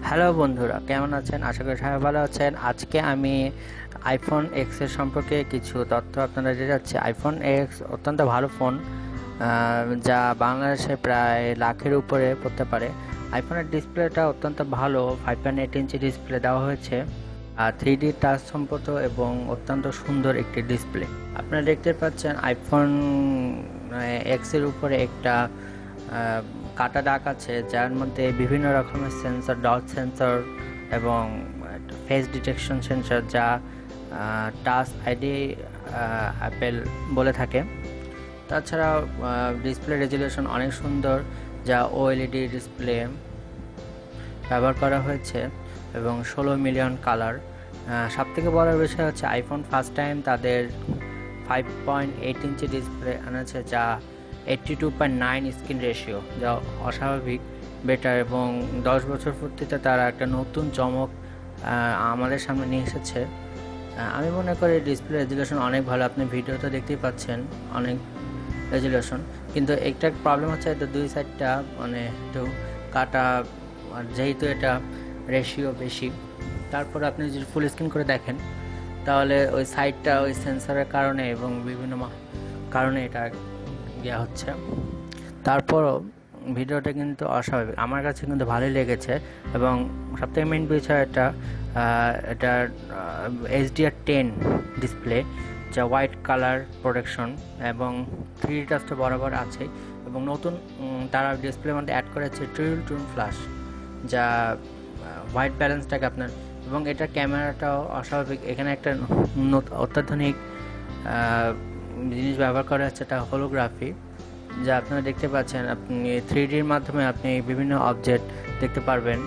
Hello বন্ধুরা, কেমন আছেন? আশা করি সবাই ভালো আছেন। আজকে আমি আইফোন এক্স এর সম্পর্কে কিছু তথ্য আপনাদের দিতে যাচ্ছি। আইফোন এক্স অত্যন্ত ভালো ফোন, যা বাংলাদেশে প্রায় লাখের উপরে পড়তে পারে। আইফোনের ডিসপ্লেটা অত্যন্ত ভালো, 5.8 ইঞ্চি ডিসপ্লে দেওয়া হয়েছে, আর 3D টাচ সম্পর্ক এবং অত্যন্ত সুন্দর একটি ডিসপ্লে। আপনারা দেখতে পাচ্ছেন আইফোন এক্স এর উপরে একটা কাটা দাগ আছে, যার মধ্যে বিভিন্ন রকমের সেন্সর, ডট সেন্সর এবং ফেস ডিটেকশন সেন্সর, যা টাচ আইডি অ্যাপেল বলে থাকে। তাছাড়াও ডিসপ্লে রেজুলেশন অনেক সুন্দর, যা ওএলইডি ডিসপ্লে ব্যবহার করা হয়েছে এবং 16 মিলিয়ন কালার। সবথেকে বড় বিষয় হচ্ছে আইফোন ফার্স্ট টাইম তাদের 5.8 ইঞ্চি ডিসপ্লে আনেছে, যা 82.9 স্ক্রিন রেশিও, যা অস্বাভাবিক বেটার, এবং 10 বছর পূর্তিতে তারা একটা নতুন চমক আমাদের সামনে নিয়ে এসেছে। আমি মনে করি ডিসপ্লে রেজুলেশন অনেক ভালো, আপনি ভিডিওতে দেখতেই পাচ্ছেন অনেক রেজুলেশন। কিন্তু একটা প্রবলেম হচ্ছে এটা দুই সাইডটা মানে একটু কাটা, আর যেহেতু এটা রেশিও বেশি, তারপর আপনি যদি ফুল স্ক্রিন করে দেখেন তাহলে ওই সাইডটা ওই সেন্সরের কারণে এবং বিভিন্ন কারণে এটা ইয়ে হচ্ছে। তারপরও ভিডিওটা কিন্তু অস্বাভাবিক, আমার কাছে কিন্তু ভালোই লেগেছে। এবং সবথেকে মেইন বিষয় এটার HDR10 ডিসপ্লে, যা হোয়াইট কালার প্রোটেকশন এবং 3D টাচ তো বরাবর আছে, এবং নতুন তারা ডিসপ্লের মধ্যে অ্যাড করেছে ট্রিপল টোন ফ্ল্যাশ, যা হোয়াইট ব্যালেন্সটাকে আপনার, এবং এটার ক্যামেরাটাও অস্বাভাবিক। এখানে একটা অত্যাধুনিক জিনিস ব্যবহার করা হচ্ছে, এটা হোলোগ্রাফি, যা আপনারা দেখতে পাচ্ছেন। আপনি 3Dর মাধ্যমে আপনি বিভিন্ন অবজেক্ট দেখতে পারবেন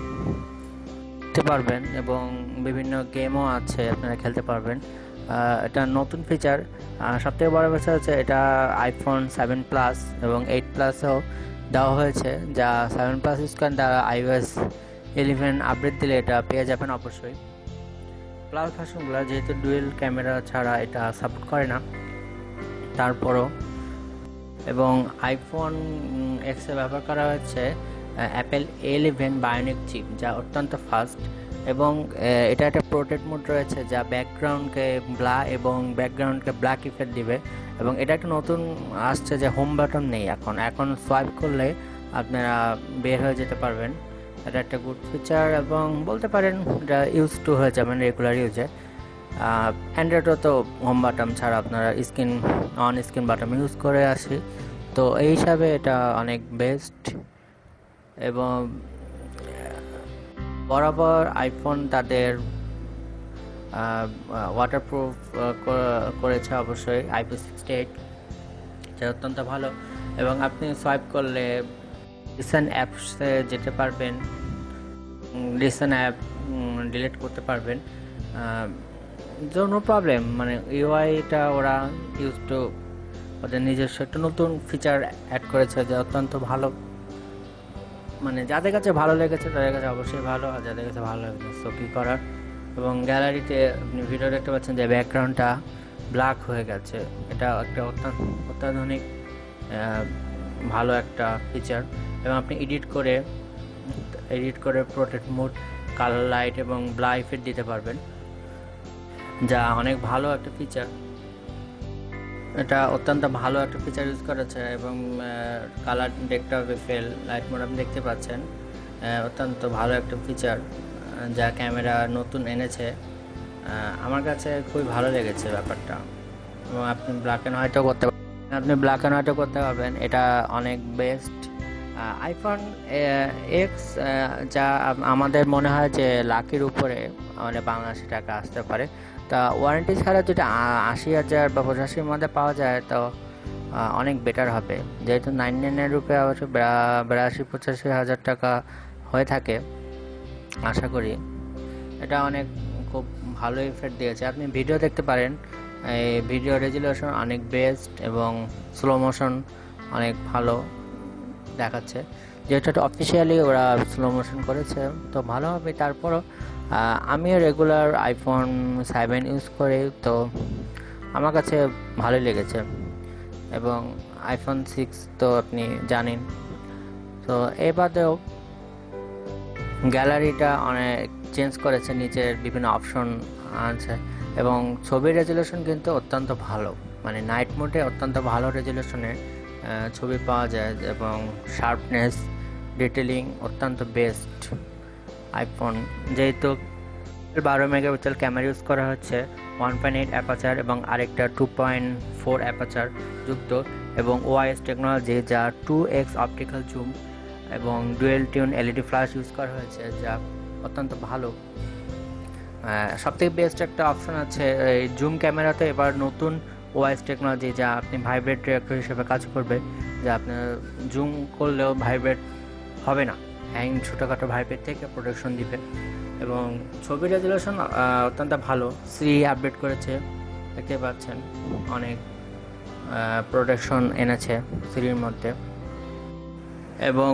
এবং বিভিন্ন গেমও আছে আপনারা খেলতে পারবেন। এটা নতুন ফিচার। সবথেকে বড় বিষয় হচ্ছে এটা আইফোন 7 প্লাস এবং 8 প্লাসেও দেওয়া হয়েছে, যা 7 প্লাস ইউজ করেন তারা iOS 11 আপডেট দিলে এটা পেয়ে যাবেন অবশ্যই। প্লাস ভার্সনগুলো যেহেতু ডুয়েল ক্যামেরা ছাড়া এটা সাপোর্ট করে না, তারপরও। এবং আইফোন এক্সে ব্যবহার করা হয়েছে অ্যাপেল A11 বায়োনিক চিপ, যা অত্যন্ত ফাস্ট, এবং এটা একটা প্রোটেক্ট মোড রয়েছে, যা ব্যাকগ্রাউন্ডকে ব্ল্যাক ইফেক্ট দিবে। এবং এটা একটা নতুন আসছে যে হোম বাটন নেই, এখন সোয়াইপ করলে আপনারা বের হয়ে যেতে পারবেন। এটা একটা গুড ফিচার, এবং বলতে পারেন এটা ইউজ টু হয়ে যাবেন রেগুলার ইউজে। অ্যান্ড্রয়েডও তো হোম বাটন ছাড়া আপনারা স্ক্রিন বাটন ইউজ করে আসি, তো এই হিসাবে এটা অনেক বেস্ট। এবং বরাবর আইফোন তাদের ওয়াটারপ্রুফ করেছে অবশ্যই, IP68, যা অত্যন্ত ভালো। এবং আপনি সোয়াইপ করলে রিসেন্ট অ্যাপসে যেতে পারবেন, রিসেন্ট অ্যাপ ডিলিট করতে পারবেন, নো প্রবলেম। মানে ইউআইটা ওরা ইউজ টু ওদের নিজস্ব একটা নতুন ফিচার অ্যাড করেছে, যা অত্যন্ত ভালো। মানে যাদের কাছে ভালো লেগেছে তাদের কাছে অবশ্যই ভালো, আর যাদের কাছে ভালো লেগেছে সো কী করার। এবং গ্যালারিতে আপনি ভিডিও দেখতে পাচ্ছেন যে ব্যাকগ্রাউন্ডটা ব্ল্যাক হয়ে গেছে, এটা একটা অত্যাধুনিক ভালো একটা ফিচার। এবং আপনি এডিট করে প্রোটেক্ট মোড, কালার লাইট এবং ব্লার ইফেক্ট দিতে পারবেন, যা অনেক ভালো একটা ফিচার। এটা অত্যন্ত ভালো একটা ফিচার ইউজ করেছে। এবং কালার দেখতে হবে, ফেল লাইট মোড আপনি দেখতে পাচ্ছেন, অত্যন্ত ভালো একটা ফিচার যা ক্যামেরা নতুন এনেছে। আমার কাছে খুবই ভালো লেগেছে ব্যাপারটা। এবং আপনি ব্ল্যাক অ্যান্ড হোয়াইটও করতে পারবেন, এটা অনেক বেস্ট। আইফোন এক্স, যা আমাদের মনে হয় যে লাখের উপরে মানে বাংলাদেশি টাকা আসতে পারে, তা ওয়ারেন্টি ছাড়া যদি 80,000 বা 85-র মধ্যে পাওয়া যায় তো অনেক বেটার হবে। যেহেতু 99 রুপে অবশ্য 82-85 হাজার টাকা হয়ে থাকে, আশা করি এটা অনেক খুব ভালো ইফেক্ট দিয়েছে। আপনি ভিডিও দেখতে পারেন, এই ভিডিও রেজুলেশন অনেক বেস্ট এবং স্লো মোশন অনেক ভালো দেখাচ্ছে। যেহেতু এটা অফিসিয়ালি ওরা স্লো মোশন করেছে তো ভালো হবে। তারপরও আমিও রেগুলার আইফোন 7 ইউজ করি, তো আমার কাছে ভালোই লেগেছে। এবং আইফোন 6 তো আপনি জানেন। তো এ বাদেও গ্যালারিটা অনেক চেঞ্জ করেছে, নিচের বিভিন্ন অপশন আছে এবং ছবির রেজলিউশন কিন্তু অত্যন্ত ভালো, মানে নাইট মোডে অত্যন্ত ভালো রেজলিউশনে ছবি পাওয়া যায় এবং শার্পনেস ডিটেলিং অত্যন্ত বেস্ট আইফোন। যেহেতু 12 মেগাপিক্সেল ক্যামেরা ইউজ করা হচ্ছে, 1.8 অ্যাপাচার এবং আরেকটা 2.4 অ্যাপাচার যুক্ত এবং ওআইএস টেকনোলজি যা 2x অপটিক্যাল জুম এবং dual tune LED flash use করা হয়েছে, যা অত্যন্ত ভালো। সবথেকে বেস্ট একটা অপশন আছে এই জুম ক্যামেরাতে এবার নতুন ওআইএস টেকনোলজি, যা আপনি ভাইব্রেট রিঅ্যাক্টর হিসেবে কাজ করবে, যা আপনার জুম করলেও ভাইব্রেট হবে না, ছোটোখাটো ভাইব্রেট থেকে প্রোটেকশন দিবে এবং ছবির রেজলিউশন অত্যন্ত ভালো। সিরি আপডেট করেছে, দেখতে পাচ্ছেন অনেক প্রোটেকশন এনেছে সিরির মধ্যে। এবং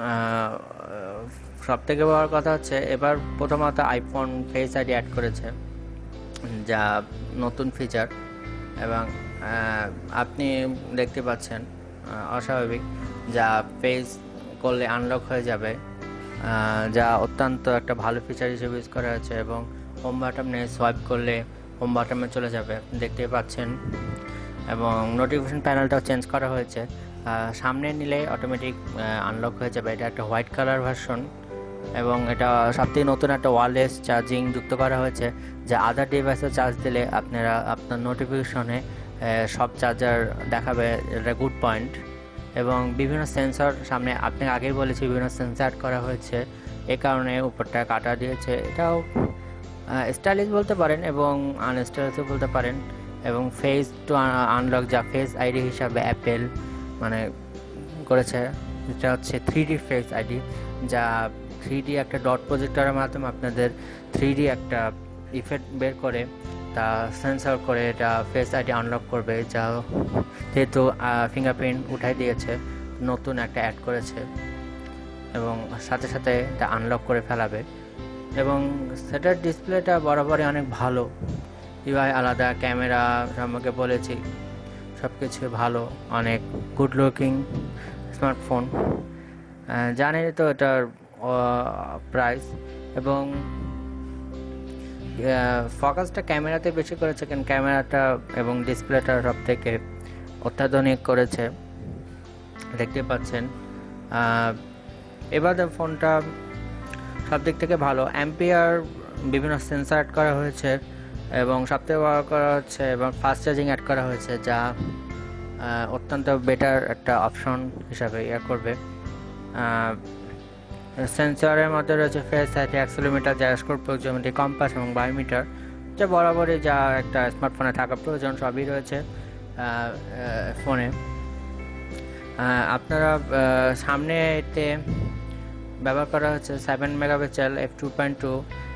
সব থেকে বড় কথা হচ্ছে এবার প্রথমত আইফোন ফেস আইডি অ্যাড করেছে, যা নতুন ফিচার এবং আপনি দেখতে পাচ্ছেন অস্বাভাবিক, যা ফেস করলে আনলক হয়ে যাবে, যা অত্যন্ত একটা ভালো ফিচার হিসেবে ইউজ করা হয়েছে এবং হোম বাটনে সোয়াইপ করলে হোম বাটনে চলে যাবে, দেখতে পাচ্ছেন। এবং নোটিফিকেশন প্যানেলটাও চেঞ্জ করা হয়েছে, সামনে নিলে অটোমেটিক আনলক হয়ে যাবে। এটা একটা হোয়াইট কালার ভার্সন এবং এটা সবথেকে নতুন একটা ওয়্যারলেস চার্জিং যুক্ত করা হয়েছে, যা আদার ডিভাইসে চার্জ দিলে আপনারা আপনার নোটিফিকেশনে সব চার্জার দেখাবে, এটা গুড পয়েন্ট। এবং বিভিন্ন সেন্সর সামনে, আপনি আগেই বলেছি বিভিন্ন সেন্সর অ্যাড করা হয়েছে, এ কারণে উপরটা কাটা দিয়েছে। এটাও স্টাইলিশ বলতে পারেন এবং আনস্টাইলিশও বলতে পারেন। এবং ফেস টু আনলক, যা ফেস আইডি হিসাবে অ্যাপেল মানে করেছে, এটা হচ্ছে 3D ফেস আইডি, যা 3D একটা ডট প্রজেক্টরের মাধ্যমে আপনাদের 3D একটা ইফেক্ট বের করে তা সেন্সর করে এটা ফেস আইডি আনলক করবে, যা যেহেতু ফিঙ্গারপ্রিন্ট উঠাই দিয়েছে, নতুন একটা অ্যাড করেছে এবং সাথে সাথে এটা আনলক করে ফেলাবে। এবং সেটার ডিসপ্লেটা বরাবরই অনেক ভালো, ইউআই আলাদা, ক্যামেরা সম্পর্কে বলেছি, সব কিছু ভালো, অনেক গুড লুকিং স্মার্টফোন। জানেনই তো এটার প্রাইস এবং ফোকাসটা ক্যামেরাতে বেশি করেছে, কারণ ক্যামেরাটা এবং ডিসপ্লেটা সব থেকে অত্যাধুনিক করেছে, দেখতে পাচ্ছেন। এবার ফোনটা সব দিক থেকে ভালো, অ্যাম্পিয়ার বিভিন্ন সেন্সর অ্যাড করা হয়েছে এবং সবথেকে বড় করা হচ্ছে এবং ফাস্ট চার্জিং অ্যাড করা হয়েছে, যা অত্যন্ত বেটার একটা অপশন হিসাবে করবে। সেন্সরের মধ্যে রয়েছে face ID, accelerometer, gyroscope, proximity compass এবং বায়োমিটার, যা বরাবরই যা একটা স্মার্টফোনে থাকা প্রয়োজন, সবই রয়েছে ফোনে। আপনারা সামনে এতে ব্যবহার করা হচ্ছে 7 মেগাপিক্সেল f2.2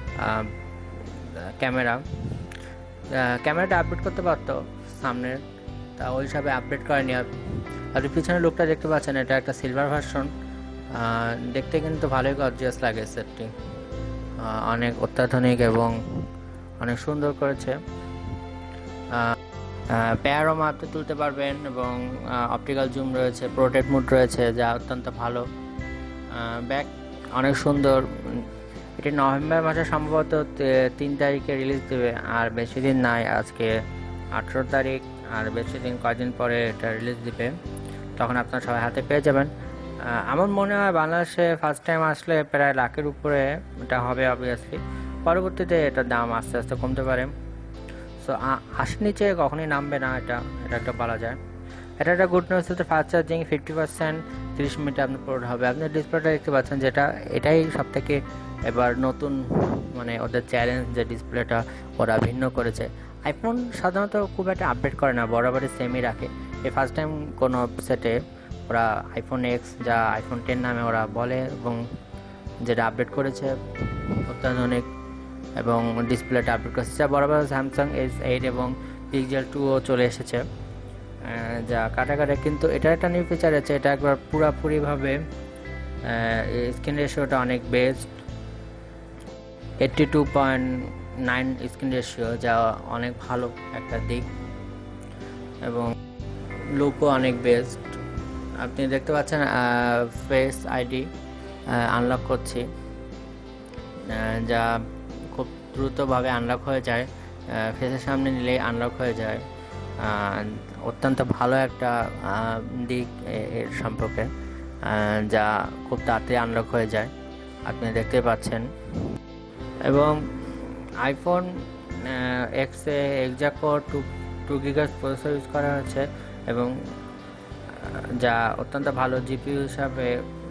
ক্যামেরাটা আপডেট করতে পারতো সামনের, তা ওই হিসাবে আপডেট করেনি। আপনি পিছনের লুকটা দেখতে পাচ্ছেন, এটা একটা সিলভার ভার্সন, দেখতে কিন্তু ভালোই গর্জিয়াস লাগে। সেটটি অনেক অত্যাধুনিক এবং অনেক সুন্দর করেছে। প্যানোরামা আপনি তুলতে পারবেন এবং অপটিক্যাল জুম রয়েছে, পোর্ট্রেট মোড রয়েছে, যা অত্যন্ত ভালো। ব্যাক অনেক সুন্দর। এটি নভেম্বর মাসে সম্ভবত 3 তারিখে রিলিজ দেবে, আর বেশি দিন নাই, আজকে 18 তারিখ, আর বেশি দিন কয়েকদিন পরে এটা রিলিজ দিবে, তখন আপনারা সবাই হাতে পেয়ে যাবেন। আমার মনে হয় বাংলাদেশে ফার্স্ট টাইম আসলে প্রায় লাখের উপরে এটা হবে অবভিয়াসলি, পরবর্তীতে এটার দাম আস্তে আস্তে কমতে পারে। সো 80 নিচে কখনোই নামবে না, এটা একটা বলা যায়। এটা একটা গুড নিউজ হচ্ছে ফাস্ট চার্জিং 50%, 30 মিনিটে আপনার পুরো হবে। আপনি ডিসপ্লেটা দেখতে পাচ্ছেন, এটাই সব থেকে এবার নতুন, মানে ওদের চ্যালেঞ্জ, যে ডিসপ্লেটা ওরা ভিন্ন করেছে। আইফোন সাধারণত খুব একটা আপডেট করে না, বরাবরই সেমই রাখে। এই ফার্স্ট টাইম কোনো সেটে ওরা আইফোন এক্স, যা আইফোন 10 নামে ওরা বলে, এবং যেটা আপডেট করেছে অত্যাধুনিক এবং ডিসপ্লেটা আপডেট করেছে, যা বরাবর স্যামসাং S8 এবং পিক্সেল 2ও চলে এসেছে, যা কাটাকাটা। কিন্তু এটা একটা নিউ ফিচার আছে, এটা একবার পুরাপুরিভাবে স্ক্রিন রেশিওটা অনেক বেস্ট, 82.9 স্ক্রিন রেশিও, যা অনেক ভালো একটা দিক এবং লুকও অনেক বেস্ট। আপনি দেখতে পাচ্ছেন ফেস আইডি আনলক করছি, যা খুব দ্রুতভাবে আনলক হয়ে যায়, ফেসের সামনে নিলেই আনলক হয়ে যায়। অত্যন্ত ভালো একটা দিক এর সম্পর্কে, যা খুব তাড়াতাড়ি আনলক হয়ে যায়, আপনি দেখতে পাচ্ছেন। এবং আইফোন এক্সে এক্সাকোর 2 GHz প্রসেসর ইউজ করা হয়েছে, এবং যা অত্যন্ত ভালো জিপিইউ হিসাবে,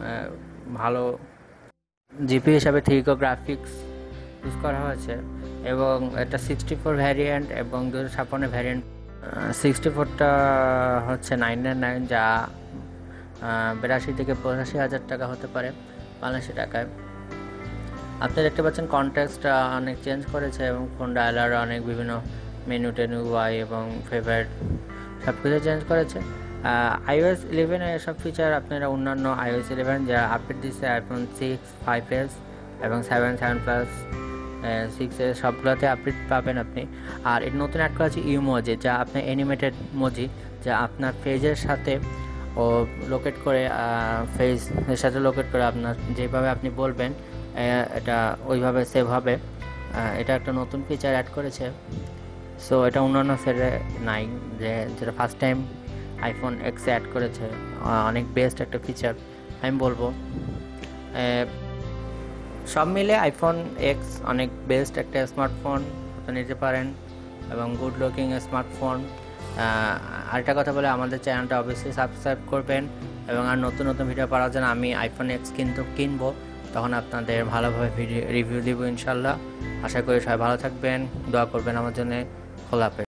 ভালো 3 কোর গ্রাফিক্স ইউজ করা হয়েছে। এবং এটা 64 ভ্যারিয়েন্ট এবং 256 ভ্যারিয়েন্ট। 64টা হচ্ছে 999, যা 82 থেকে 85,000 টাকা হতে পারে বাংলাদেশি টাকায়। আপনি দেখতে পাচ্ছেন কন্টেক্সটটা অনেক চেঞ্জ করেছে, এবং ফোন ডায়ালার অনেক বিভিন্ন মেনু টেনু ওয়াই এবং ফেভারিট সব কিছু চেঞ্জ করেছে। iOS 11 এর সব ফিচার আপনারা অন্যান্য iOS 11 যা আপডেট দিচ্ছে আইফোন 6, 5s এবং 7, 7 প্লাস 6 সবগুলোতে আপডেট পাবেন আপনি। আর এর নতুন অ্যাড করা আছে ইমোজি, যা আপনার অ্যানিমেটেড মোজি, যা আপনার পেজের সাথে ও লোকেট করে, ফেসের সাথে লোকেট করে আপনার যেভাবে আপনি বলবেন এটা ওইভাবে সেভ হবে। এটা একটা নতুন ফিচার অ্যাড করেছে। সো এটা অন্যান্য সেটে নাই, যেটা ফার্স্ট টাইম আইফোন এক্সে অ্যাড করেছে। অনেক বেস্ট একটা ফিচার আমি বলবো। সব মিলে আইফোন এক্স অনেক বেস্ট একটা স্মার্টফোন আপনি নিতে পারেন, এবং গুড লুকিং স্মার্টফোন। আরেকটা কথা বলে, আমাদের চ্যানেলটা অবশ্যই সাবস্ক্রাইব করবেন, এবং আর নতুন নতুন ভিডিও পাওয়ার জন্য আমি আইফোন এক্স কিনবো, তখন আপনাদের ভালোভাবে ভিডিও রিভিউ দিব ইনশাল্লাহ। আশা করি সবাই ভালো থাকবেন, দোয়া করবেন আমার জন্য। খোলা হাফেজ।